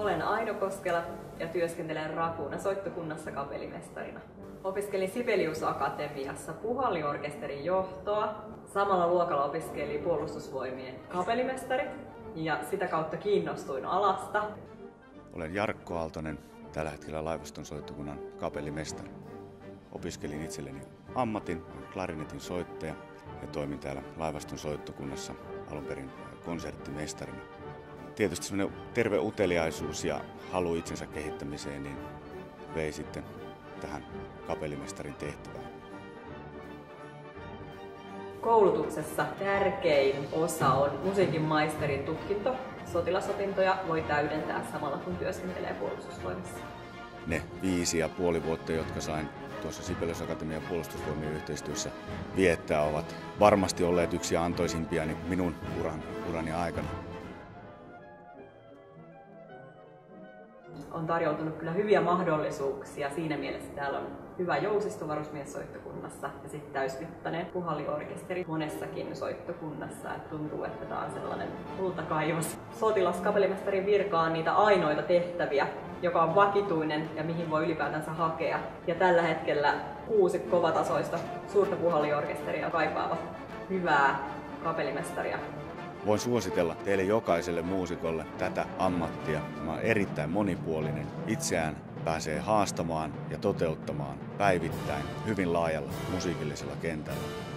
Olen Aino Koskela ja työskentelen Rakuuna soittokunnassa kapellimestarina. Opiskelin Sibelius Akatemiassa puhalliorkesterin johtoa. Samalla luokalla opiskelin puolustusvoimien kapellimestari ja sitä kautta kiinnostuin alasta. Olen Jarkko Aaltonen, tällä hetkellä laivaston soittokunnan kapellimestari. Opiskelin itselleni ammatin, klarinetin soittaja ja toimin täällä laivaston soittokunnassa alun perin konserttimestarina. Tietysti semmoinen terve uteliaisuus ja halu itsensä kehittämiseen niin vei sitten tähän kapellimestarin tehtävään. Koulutuksessa tärkein osa on musiikin maisterin tutkinto. Sotilasopintoja voi täydentää samalla kun työskentelee puolustusvoimissa. Ne 5,5 vuotta, jotka sain tuossa Sibelius Akatemian puolustusvoimien yhteistyössä viettää, ovat varmasti olleet yksi antoisimpia minun urani aikana. On tarjoutunut kyllä hyviä mahdollisuuksia. Siinä mielessä täällä on hyvä jousisto varusmiessoittokunnassa ja sitten täysmittainen puhalliorkesteri monessakin soittokunnassa. Et tuntuu, että tämä on sellainen kultakaivos. Sotilaskapellimestarin virka on niitä ainoita tehtäviä, joka on vakituinen ja mihin voi ylipäätänsä hakea. Ja tällä hetkellä 6 kovatasoista suurta puhalliorkesteria kaipaavat hyvää kapellimestaria. Voin suositella teille jokaiselle muusikolle tätä ammattia. Tämä on erittäin monipuolinen. Itseään pääsee haastamaan ja toteuttamaan päivittäin hyvin laajalla musiikillisella kentällä.